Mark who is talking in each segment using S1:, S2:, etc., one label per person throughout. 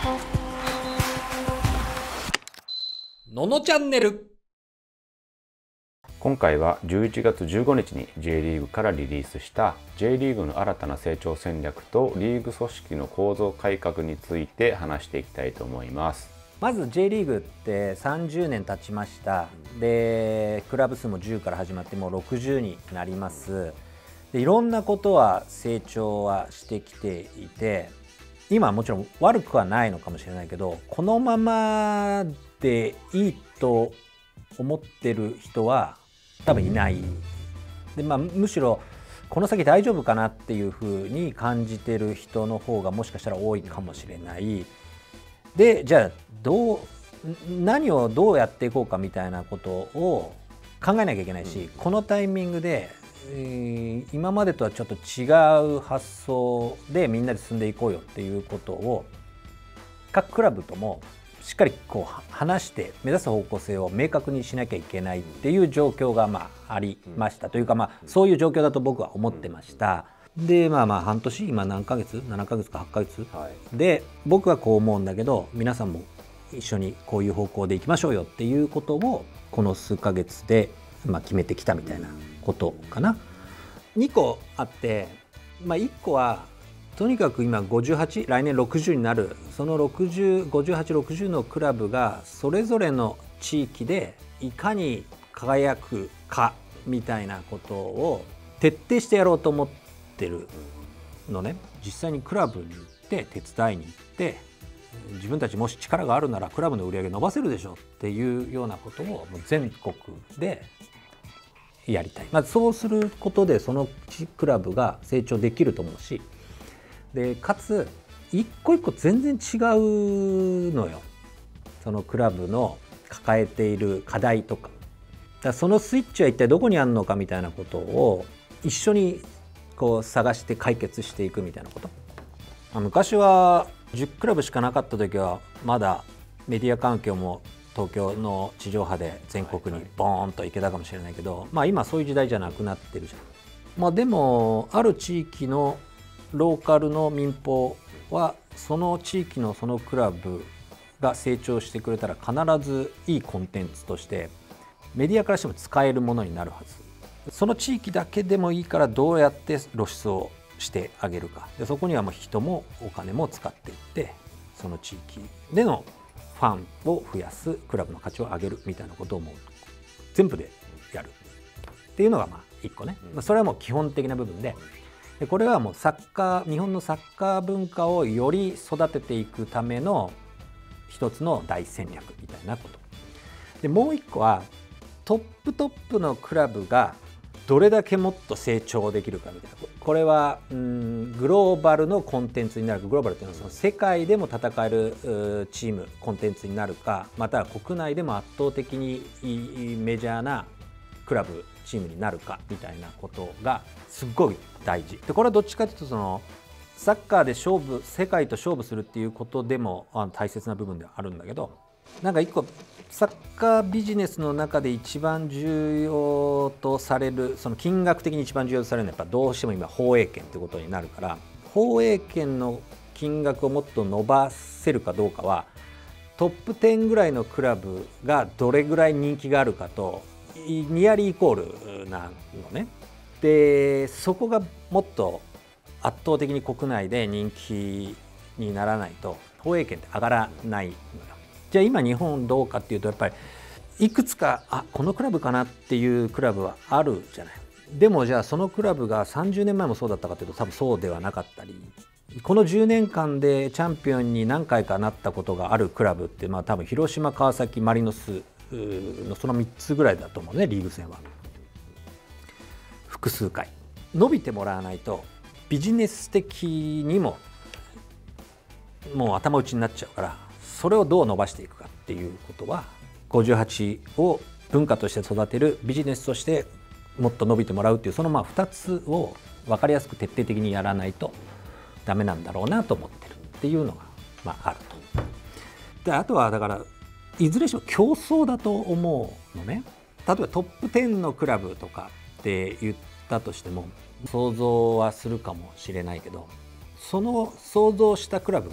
S1: ののチャンネル。
S2: 今回は11月15日に J リーグからリリースした J リーグの新たな成長戦略とリーグ組織の構造改革について話していきたいと思います。
S3: まず J リーグって30年経ちました。でクラブ数も10から始まってもう60になります。でいろんなことは成長はしてきていて、今はもちろん悪くはないのかもしれないけど、このままでいいと思ってる人は多分いない。で、むしろこの先大丈夫かなっていうふうに感じてる人の方がもしかしたら多いかもしれない。でじゃあ何をどうやっていこうかみたいなことを考えなきゃいけないし、このタイミングで、今までとはちょっと違う発想でみんなで進んでいこうよっていうことを各クラブともしっかりこう話して目指す方向性を明確にしなきゃいけないっていう状況がありました。というかそういう状況だと僕は思ってました。で半年、今何ヶ月7ヶ月か8ヶ月、で僕はこう思うんだけど皆さんも一緒にこういう方向でいきましょうよっていうことをこの数ヶ月で決めてきたみたいなことかな。2個あって、1個はとにかく今58、来年60になる、その58、60のクラブがそれぞれの地域でいかに輝くかみたいなことを徹底してやろうと思ってるのね。実際にクラブに行って手伝いに行って、自分たちもし力があるならクラブの売り上げ伸ばせるでしょっていうようなことをもう全国でやりたい。そうすることでそのクラブが成長できると思うし、でかつ一個一個全然違うのよ、そのクラブの抱えている課題とか。そのスイッチは一体どこにあるのかみたいなことを一緒にこう探して解決していくみたいなこと。昔は10クラブしかなかった時はまだメディア環境も東京の地上波で全国にボーンと行けたかもしれないけど、今そういう時代じゃなくなってるじゃん。でもある地域のローカルの民放はその地域のそのクラブが成長してくれたら必ずいいコンテンツとしてメディアからしても使えるものになるはず。その地域だけでもいいからどうやって露出をしてあげるか。でそこには人もお金も使っていって、その地域でのファンを増やす、クラブの価値を上げるみたいなことをもう全部でやるっていうのが1個ね。それはもう基本的な部分で、これはもう日本のサッカー文化をより育てていくための一つの大戦略みたいなこと。でもう一個はトップのクラブがどれだけもっと成長できるかみたいな。これはグローバルのコンテンツになるか、グローバルっていうのはその世界でも戦えるチームコンテンツになるか、または国内でも圧倒的にメジャーなクラブチームになるかみたいなことがすっごい大事で、これはどっちかというとそのサッカーで世界と勝負するっていうことでも大切な部分ではあるんだけど、一個サッカービジネスの中で一番重要とされる、その金額的に一番重要とされるのはやっぱどうしても今放映権ってことになるから、放映権の金額をもっと伸ばせるかどうかはトップ10ぐらいのクラブがどれぐらい人気があるかとニアリーイコールなのね。でそこがもっと圧倒的に国内で人気にならないと放映権って上がらないのよ。じゃあ今日本どうかっていうと、やっぱりいくつかこのクラブかなっていうクラブはあるじゃない。でもじゃあそのクラブが30年前もそうだったかというと多分そうではなかったり、この10年間でチャンピオンに何回かなったことがあるクラブって多分広島、川崎、マリノスのその3つぐらいだと思うね。リーグ戦は複数回伸びてもらわないとビジネス的にももう頭打ちになっちゃうから、それをどう伸ばしていくかっていうことは58を文化として育てる、ビジネスとしてもっと伸びてもらうっていう、その2つを分かりやすく徹底的にやらないとダメなんだろうなと思ってるっていうのがあると。であとはだからいずれにしろ競争だと思うのね。例えばトップ10のクラブとかって言ったとしても想像はするかもしれないけど、その想像したクラブが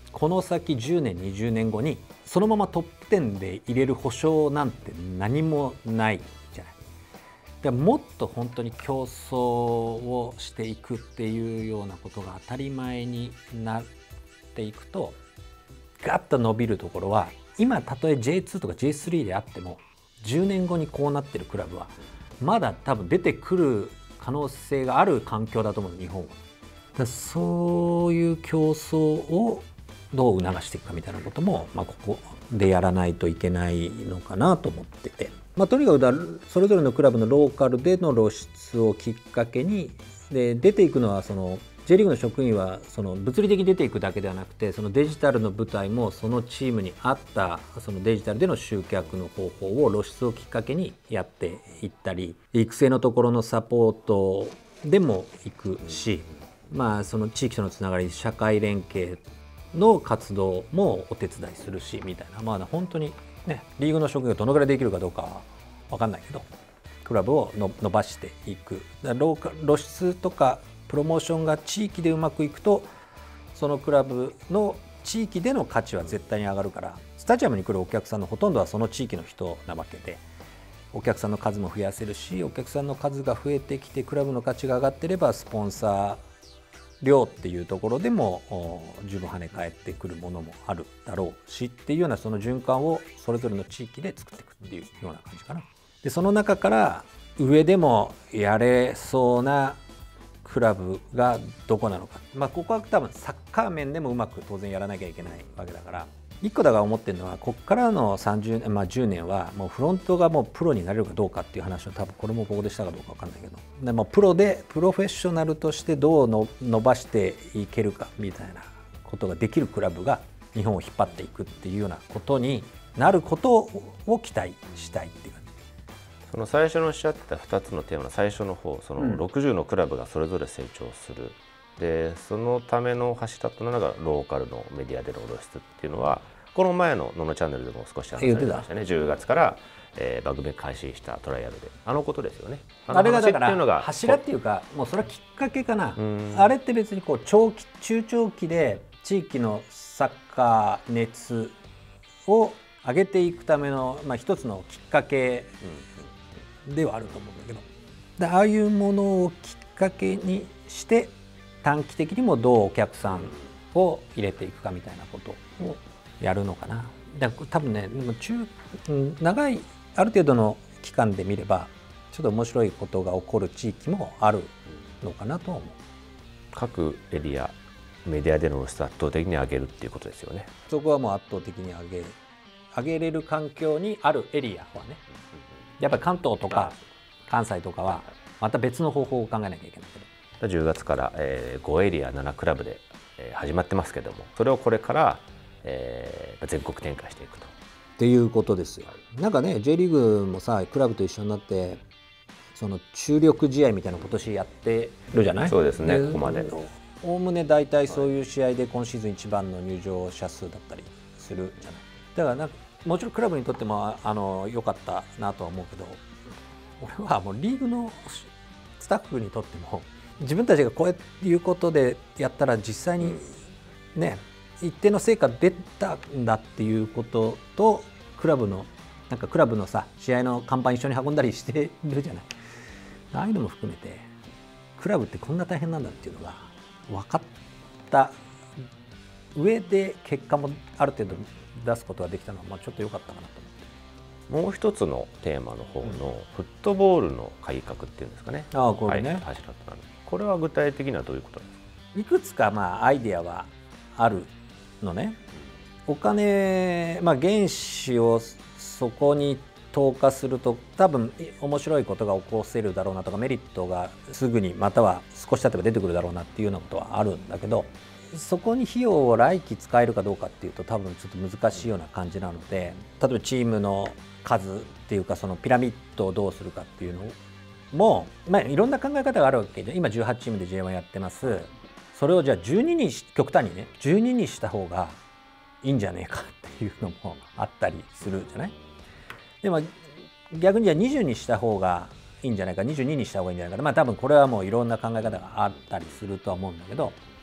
S3: この先10年20年後にそのままトップ10で入れる保証なんて何もないじゃない。でもっと本当に競争をしていくっていうようなことが当たり前になっていくと、ガッと伸びるところは今たとえ J2 とか J3 であっても10年後にこうなってるクラブはまだ多分出てくる可能性がある環境だと思う、日本は。だそういう競争をどう促していくかみたいなことも、ここでやらないといけないのかなと思ってて、とにかくそれぞれのクラブのローカルでの露出をきっかけにで出ていくのはJ リーグの職員は物理的に出ていくだけではなくて、そのデジタルの舞台もそのチームに合ったそのデジタルでの集客の方法を露出をきっかけにやっていったり、育成のところのサポートでも行くし、その地域とのつながり、社会連携の活動もお手伝いするしみたいな、本当にね、リーグの職員がどのぐらいできるかどうかは分かんないけど、クラブを伸ばしていく。露出とかプロモーションが地域でうまくいくと、そのクラブの地域での価値は絶対に上がるから、スタジアムに来るお客さんのほとんどはその地域の人なわけで、お客さんの数も増やせるし、お客さんの数が増えてきてクラブの価値が上がっていれば、スポンサー量っていうところでも十分跳ね返ってくるものもあるだろうしっていうような、その循環をそれぞれの地域で作っていくっていうような感じかな。でその中から上でもやれそうなクラブがどこなのか、ここは多分サッカー面でもうまく当然やらなきゃいけないわけだから、一個だから思ってるのは、ここからの30年、10年はもうフロントがもうプロになれるかどうかっていう話を多分これもここでしたかどうか分かんないけど、でもプロフェッショナルとしてどう伸ばしていけるかみたいなことができるクラブが日本を引っ張っていくっていうようなことになることを期待したいっていう感じ。
S2: その最初のおっしゃってた2つのテーマの最初の方、その60のクラブがそれぞれ成長する、でそのための柱となるのがローカルのメディアでの露出っていうのは、この前の「ののチャンネル」でも少し話されてましたね。10月から番組開始したトライアルで、ことですよね。
S3: あれがだから柱っていうか、もうそれはきっかけかな。あれって別にこう中長期で地域のサッカー熱を上げていくための、一つのきっかけではあると思うんだけど、でああいうものをきっかけにして短期的にもどうお客さんを入れていくかみたいなことをやるのかな。だから多分ね、長いある程度の期間で見ればちょっと面白いことが起こる地域もあるのかなと思う。
S2: 各エリアメディアでの露出を圧倒的に上げるっていうことですよね。
S3: そこはもう圧倒的に上げれる環境にあるエリアはね、やっぱり関東とか関西とかはまた別の方法を考えなきゃいけないけ
S2: ど、10月から5エリア7クラブで始まってますけども、それをこれから全国展開していくと
S3: っていうことですよ。なんかね、 J リーグもさ、クラブと一緒になってその注力試合みたいなの今年やってるじゃない。
S2: そうですね、ここまで
S3: おおむね大体そういう試合で今シーズン一番の入場者数だったりするじゃない。だからもちろんクラブにとっても良かったなとは思うけど、俺はもうリーグのスタッフにとっても、自分たちがこういうことでやったら実際にね、一定の成果出たんだっていうことと、クラブのさ、試合の看板一緒に運んだりしてるじゃない。ああいうのも含めてクラブってこんな大変なんだっていうのが分かった上で、結果もある程度出すことができたのはちょっと良かったかなと思って。
S2: もう一つのテーマの方のフットボールの改革っていうんですかね。
S3: これね、
S2: これは具体的にはどういうことですか。
S3: いくつかアイデアはあるのね。お金、原資をそこに投下すると多分面白いことが起こせるだろうなとか、メリットがすぐにまたは少し経てば出てくるだろうなっていうようなことはあるんだけど、そこに費用を来期使えるかどうかっていうと多分ちょっと難しいような感じなので、例えばチームの数っていうか、そのピラミッドをどうするかっていうのも、いろんな考え方があるわけで、今18チームで J1 やってます。それをじゃあ12に極端にね、12にした方がいいんじゃねえかっていうのもあったりするじゃない。でも逆にじゃあ20にした方がいいんじゃないか、22にした方がいいんじゃないか、多分これはもういろんな考え方があったりするとは思うんだけど、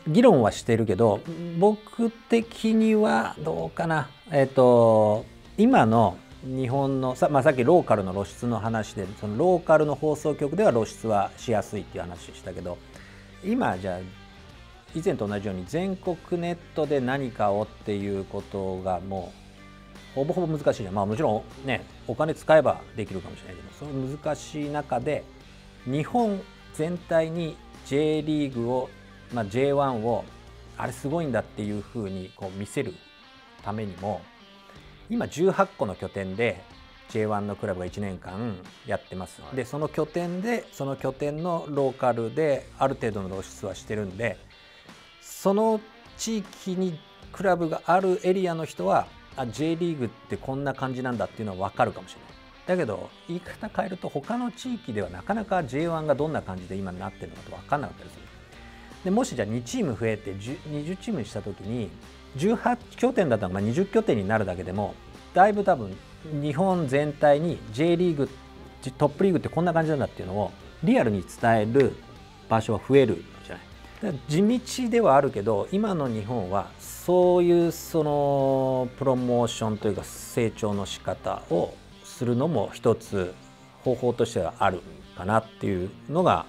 S3: 議論はしてるけど、僕的にはどうかな、今の日本のさっきローカルの露出の話で、そのローカルの放送局では露出はしやすいっていう話したけど、今じゃあ以前と同じように全国ネットで何かをっていうことがもうほぼほぼ難しいじゃん。もちろんね、お金使えばできるかもしれないけど、その難しい中で日本全体に J リーグを、J1 をあれすごいんだっていうふうにこう見せるためにも、今18個の拠点で J1 のクラブが1年間やってます。でその拠点のローカルである程度の露出はしてるんで、その地域にクラブがあるエリアの人はJ リーグってこんな感じなんだっていうのは分かるかもしれない。だけど言い方変えると、他の地域ではなかなか J1 がどんな感じで今になってるのかと分かんなかったりする。でもしじゃあ2チーム増えて20チームにした時に18拠点だったら20拠点になるだけでも、だいぶ多分日本全体に J リーグトップリーグってこんな感じなんだっていうのをリアルに伝える場所は増えるじゃない。だから地道ではあるけど、今の日本はそういうそのプロモーションというか成長の仕方をするのも一つ方法としてはあるかなっていうのが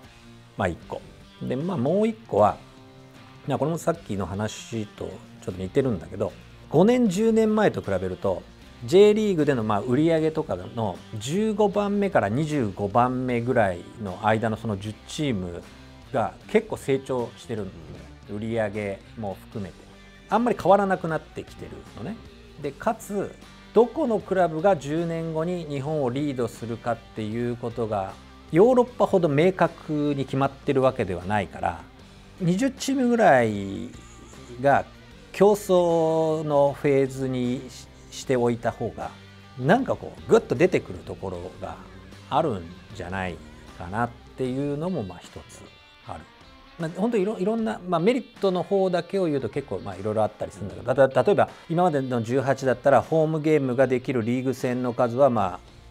S3: 1個で、もう1個はこれもさっきの話とちょっと似てるんだけど、5年10年前と比べると J リーグでの売り上げとかの15番目から25番目ぐらいの間のその10チームが結構成長してるんで、売り上げも含めてあんまり変わらなくなってきてるのね。でかつどこのクラブが10年後に日本をリードするかっていうことがヨーロッパほど明確に決まってるわけではないから、20チームぐらいが競争のフェーズにしておいた方がなんかこうグッと出てくるところがあるんじゃないかなっていうのも一つある。本当にいろんな、メリットの方だけを言うと結構いろいろあったりするんだけど、例えば今までの18だったらホームゲームができるリーグ戦の数は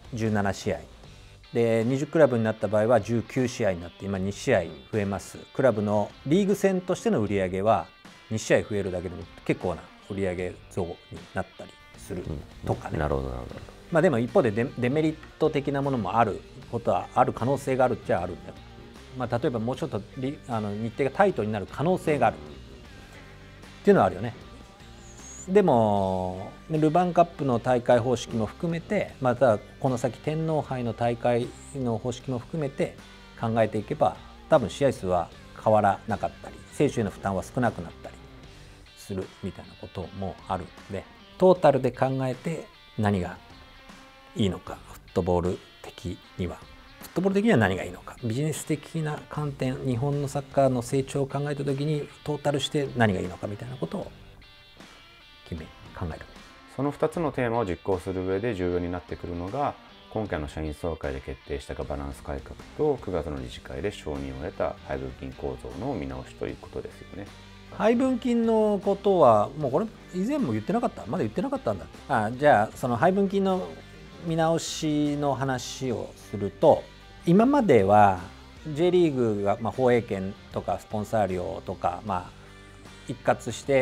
S3: 17試合で、20クラブになった場合は19試合になって今2試合増えます。クラブのリーグ戦としての売り上げは2試合増えるだけでも結構な売り上げ増になったりするとかね。
S2: なるほど。
S3: でも一方でデメリット的なものもあることはある可能性があるっちゃあるんだよ。例えばもうちょっと日程がタイトになる可能性があるっていうのはあるよね。でもルヴァンカップの大会方式も含めて、またこの先天皇杯の大会の方式も含めて考えていけば、多分試合数は変わらなかったり選手への負担は少なくなったりするみたいなこともあるので、トータルで考えて何がいいのか、フットボール的には何がいいのか、ビジネス的な観点、日本のサッカーの成長を考えた時にトータルして何がいいのかみたいなことを考える。
S2: その2つのテーマを実行する上で重要になってくるのが、今回の社員総会で決定したガバナンス改革と9月の理事会で承認を得た配分金構造の見直しということですよね。
S3: 配分金のことはもうこれ以前も言ってなかった？まだ言ってなかったんだ。じゃあその配分金の見直しの話をすると、今までは J リーグが放映権とかスポンサー料とか一括して、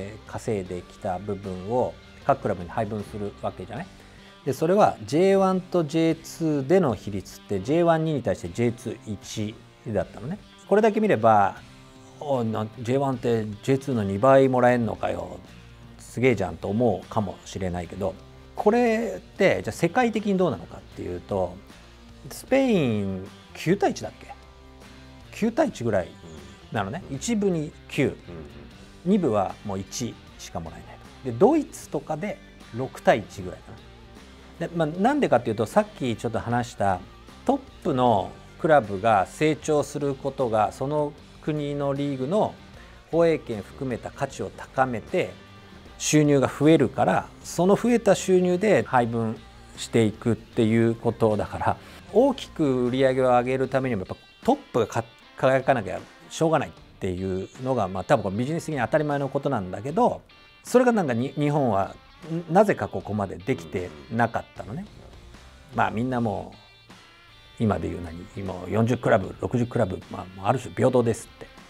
S3: 稼いできた部分を各クラブに配分するわけじゃない。でそれは J1 と J2 での比率って J1 に対して J21 だったのね。これだけ見ればJ1 って J2 の2倍もらえんのかよ、すげえじゃんと思うかもしれないけど、これってじゃあ世界的にどうなのかっていうと、スペイン9対1だっけ、9対1ぐらいなのね。1部に9、2部はもう1しかもらえない。でドイツとかで6対1ぐらいかな。で、なんでかっていうと、さっきちょっと話したトップのクラブが成長することがその国のリーグの放映権含めた価値を高めて収入が増えるから、その増えた収入で配分していくっていうことだから、大きく売り上げを上げるためにもやっぱトップが輝かなきゃしょうがないっていうのが多分これビジネス的に当たり前のことなんだけど、それがなんか日本はなぜかここまでできてなかったのね。みんなもう今で言う今40クラブ60クラブ、ある種平等ですって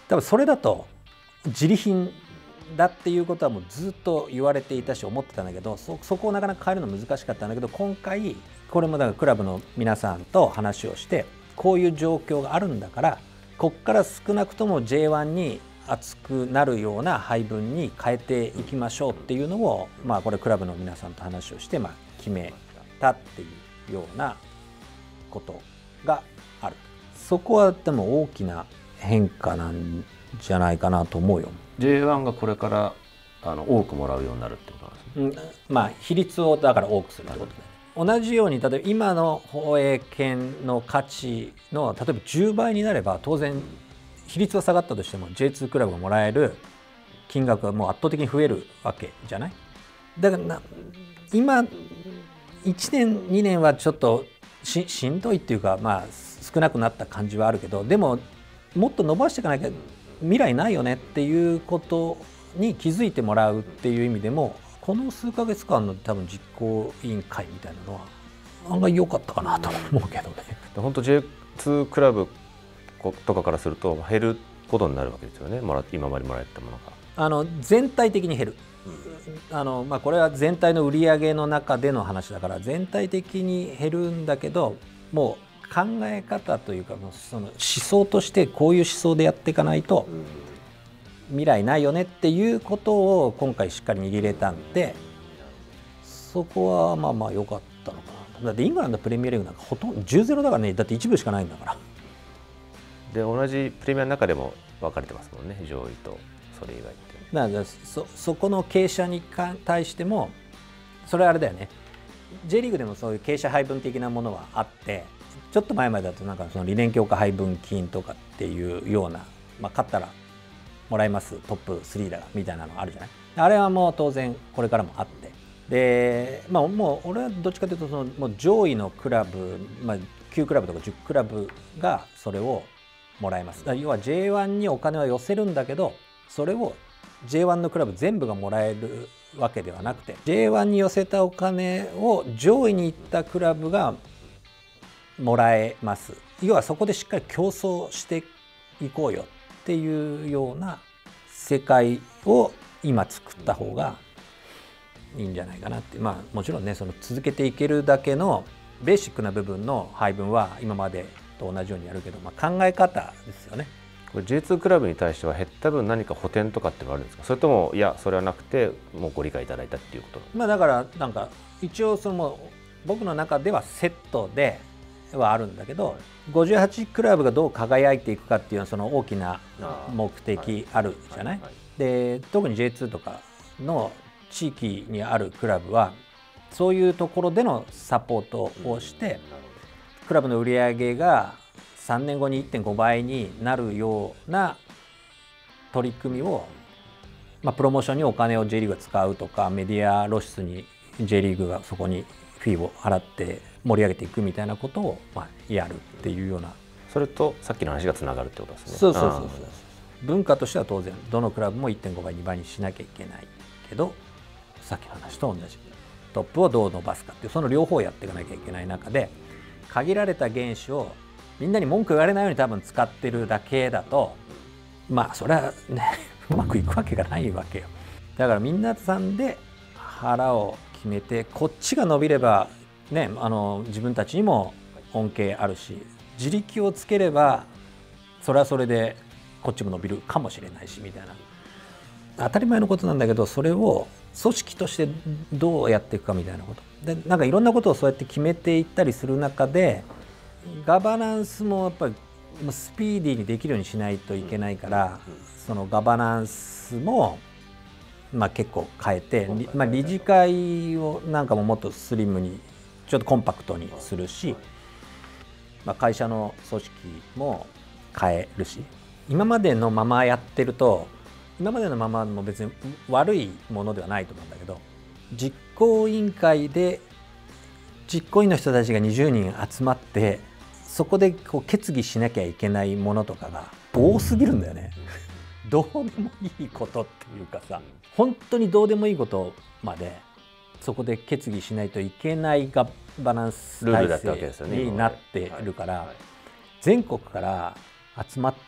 S3: 多分それだと自利品だっていうことはもうずっと言われていたし思ってたんだけど、そこをなかなか変えるの難しかったんだけど、今回これもだからクラブの皆さんと話をして、こういう状況があるんだから、こっから少なくとも J1 に熱くなるような配分に変えていきましょうっていうのを、これクラブの皆さんと話をして、決めたっていうようなことがある。そこはでも大きな変化なんじゃないかなと思うよ。
S2: J1 がこれから多くもらうようになるってことなんですね。
S3: 比率をだから多くするってことで、同じように例えば今の放映権の価値の例えば10倍になれば、当然比率は下がったとしても J2 クラブがもらえる金額はもう圧倒的に増えるわけじゃない。だから今1年2年はちょっとしんどいっていうか、少なくなった感じはあるけど、でももっと伸ばしていかなきゃ未来ないよねっていうことに気づいてもらうっていう意味でも、この数ヶ月間の多分実行委員会みたいなのは案外良かったかなと思うけどね。
S2: 本当 J2 クラブとかからすると減ることになるわけですよね。今までもらえたものが
S3: 全体的に減る。これは全体の売り上げの中での話だから全体的に減るんだけど、もう考え方というか、もうその思想としてこういう思想でやっていかないと未来ないよねっていうことを今回しっかり握れたんで、そこは良かったのかな。だってイングランドプレミアリーグなんかほとんど 10-0 だからね。だって一部しかないんだから。
S2: で同じプレミアの中でも分かれてますもんね、上位とそれ以外って。
S3: だからそこの傾斜に対しても、それはあれだよね、 J リーグでもそういう傾斜配分的なものはあって、ちょっと前までだとなんかその理念強化配分金とかっていうような、勝ったらもらいますトップ3だみたいなのあるじゃない。あれはもう当然これからもあって、でもう俺はどっちかというともう上位のクラブ、9クラブとか10クラブがそれをもらえます。要は J1 にお金は寄せるんだけど、それを J1 のクラブ全部がもらえるわけではなくて、 J1 に寄せたお金を上位に行ったクラブがもらえます。要はそこでしっかり競争していこうよっていうような世界を今作った方がいいんじゃないかなって。もちろんね、その続けていけるだけのベーシックな部分の配分は今までと同じようにやるけど、考え方ですよね。
S2: これ J2 クラブに対しては減った分何か補填とかってのはあるんですか。それともいやそれはなくてもうご理解いただいたっていうこと。
S3: だからなんか一応僕の中ではセットではあるんだけど、58クラブがどう輝いていくかっていうのはその大きな目的あるじゃない。で特に J2 とかの地域にあるクラブはそういうところでのサポートをして、クラブの売り上げが3年後に 1.5 倍になるような取り組みを、プロモーションにお金を J リーグが使うとか、メディア露出に J リーグがそこにフィーを払って盛り上げていくみたいなことをやるっていうような。
S2: それとさっきの話がつながるってことですね。
S3: そう文化としては当然どのクラブも 1.5 倍2倍にしなきゃいけないけど、さっきの話と同じトップをどう伸ばすかっていう、その両方をやっていかなきゃいけない中で、限られた原資をみんなに文句言われないように多分使ってるだけだと、それはねうまくいくわけがないわけよ。だからみんなさんで腹を決めて、こっちが伸びればね、自分たちにも恩恵あるし、自力をつければそれはそれでこっちも伸びるかもしれないしみたいな、当たり前のことなんだけど、それを組織としてどうやっていくかみたいなことで、なんかいろんなことをそうやって決めていったりする中で、ガバナンスもやっぱりスピーディーにできるようにしないといけないから、そのガバナンスも結構変えて、理事会をなんかももっとスリムにちょっとコンパクトにするし、会社の組織も変えるし、今までのままやってると、今までのままも別に悪いものではないと思うんだけど、実行委員会で実行委員の人たちが20人集まってそこで決議しなきゃいけないものとかが多すぎるんだよね。どうでもいいことっていうかさ、本当にどうでもいいことまでそこで決議しないといけないガバナンス体制になってるから、全国から集まって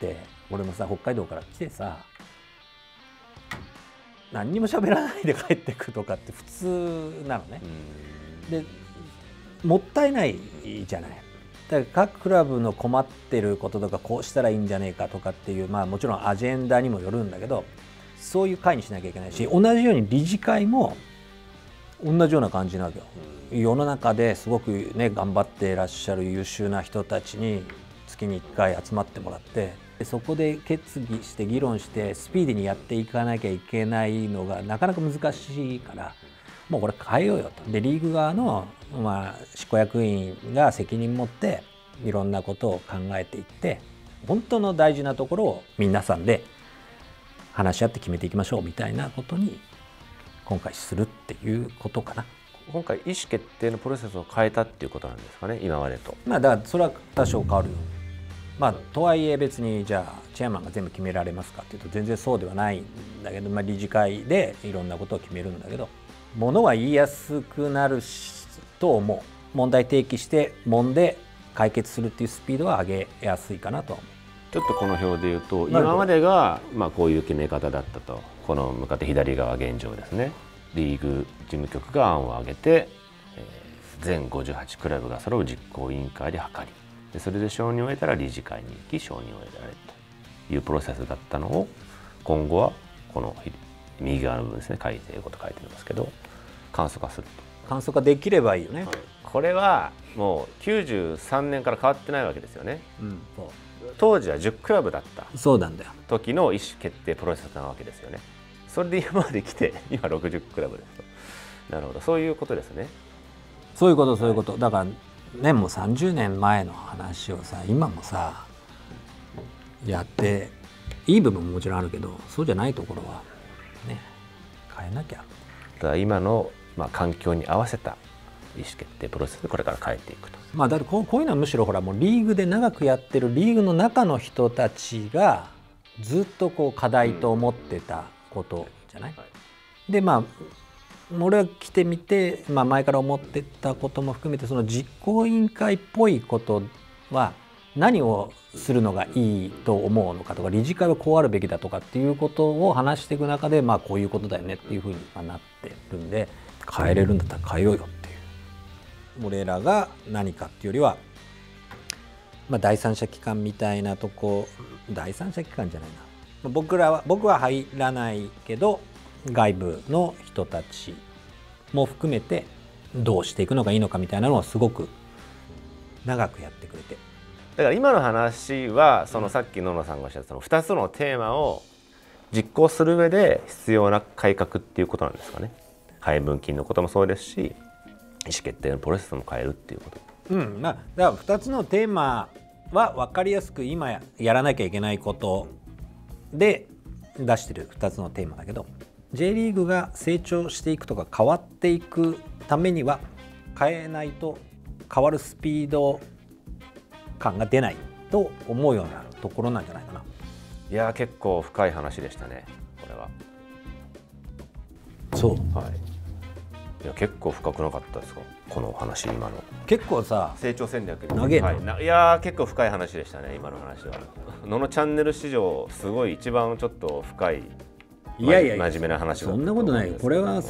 S3: 俺もさ北海道から来てさ何にも喋らないで帰ってくとかって普通なのね。でもったいないじゃない。だから各クラブの困ってることとかこうしたらいいんじゃねえかとかっていう、まあもちろんアジェンダにもよるんだけど、そういう会にしなきゃいけないし、同じように理事会も同じような感じなわけよ。世の中ですごくね頑張っていらっしゃる優秀な人たちに月に1回集まってもらって、そこで決議して議論してスピーディーにやっていかなきゃいけないのがなかなか難しいから、もうこれ変えようよと。でリーグ側の、執行役員が責任持っていろんなことを考えていって、本当の大事なところを皆さんで話し合って決めていきましょうみたいなことに今回するっていうことかな。
S2: 今回意思決定のプロセスを変えたっていうことなんですかね、今までと。
S3: だからそれは多少変わるよ。とはいえ別にじゃあチェアマンが全部決められますかっていうと全然そうではないんだけど、理事会でいろんなことを決めるんだけど、ものは言いやすくなると思う。問題提起して問で解決するっていうスピードは上げやすいかなと思う。
S2: ちょっとこの表でいうと今までがこういう決め方だったと、この向かって左側現状ですね。リーグ事務局が案を挙げて、全58クラブが揃う実行委員会で諮り、でそれで承認を得たら理事会に行き承認を得られるというプロセスだったのを、今後はこの右側の部分ですね、書いて英語と書いてますけど簡素化すると。
S3: 簡素化できればいいよね。
S2: これはもう93年から変わってないわけですよね。当時は10クラブだった
S3: そうなんだよ
S2: 時の意思決定プロセスなわけですよね。それで今まで来て今60クラブですと。なるほど、そういうことですね。
S3: そういうことそういうこと、だからね、もう30年前の話をさ今もさやっていい部分ももちろんあるけど、そうじゃないところはね変えなきゃ。
S2: だから今の環境に合わせた意思決定プロセスでこれから変えていくと。
S3: だってこういうのはむしろほらもうリーグで長くやってるリーグの中の人たちがずっとこう課題と思ってたことじゃない。で俺は来てみて、前から思ってたことも含めて、その実行委員会っぽいことは何をするのがいいと思うのかとか、理事会はこうあるべきだとかっていうことを話していく中で、こういうことだよねっていうふうになってるんで、変えれるんだったら変えようよっていう。俺らが何かっていうよりは、第三者機関みたいなとこ、第三者機関じゃないな、僕は入らないけど外部の人たちも含めてどうしていくのがいいのかみたいなのをすごく長くやってくれて。
S2: だから今の話はそのさっき野々さんがおっしゃったその2つのテーマを実行する上で必要な改革っていうことなんですかね。配分金のこともそうですし、意思決定のプロセスも変えるっていうこと。
S3: だから2つのテーマは分かりやすく今やらなきゃいけないことで出してる2つのテーマだけど、J リーグが成長していくとか変わっていくためには変えないと変わるスピード感が出ないと思うようなところなんじゃないかな。
S2: いや結構深い話でしたねこれは。
S3: そう、
S2: いや結構深くなかったですかこの話。今の
S3: 結構さ
S2: 成長戦略で
S3: 長えな、
S2: いや結構深い話でしたね今の話は。野々チャンネル史上すごい一番ちょっと深い真面目な話だったと思うんですけど。
S3: そんなことないよ。これは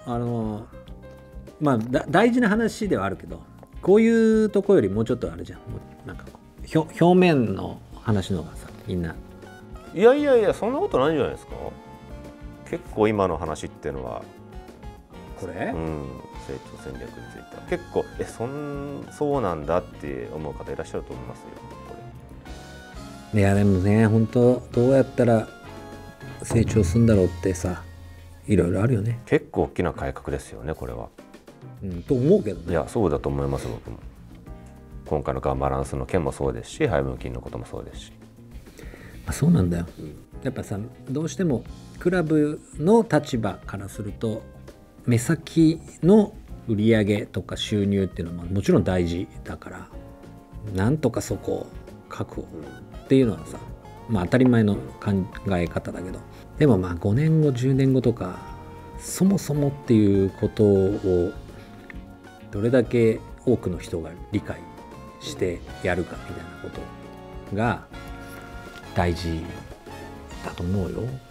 S3: 大事な話ではあるけど、こういうとこよりもうちょっとあるじゃん。なんか表面の話の方がさ、みんな。
S2: いやそんなことないんじゃないですか。結構今の話っていうのは
S3: これ、
S2: 成長戦略については結構そうなんだって思う方いらっしゃると思いますよこ
S3: れ。いやでもね、本当どうやったら成長するんだろうってさ、いろいろあるよね。
S2: 結構大きな改革ですよねこれは。
S3: と思うけどね。
S2: いやそうだと思います僕も。今回のガンバランスの件もそうですし、配分金のこともそうですし。
S3: そうなんだよ。やっぱさ、どうしてもクラブの立場からすると目先の売り上げとか収入っていうのはもちろん大事だから、なんとかそこを確保っていうのはさ、当たり前の考え方だけど、でも5年後10年後とか、そもそもっていうことをどれだけ多くの人が理解してやるかみたいなことが大事だと思うよ。